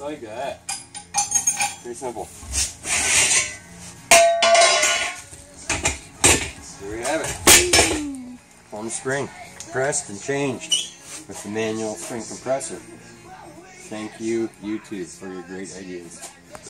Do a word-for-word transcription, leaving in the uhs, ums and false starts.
like that. Pretty simple. There we have it. One spring, pressed and changed with the manual spring compressor. Thank you, YouTube, for your great ideas.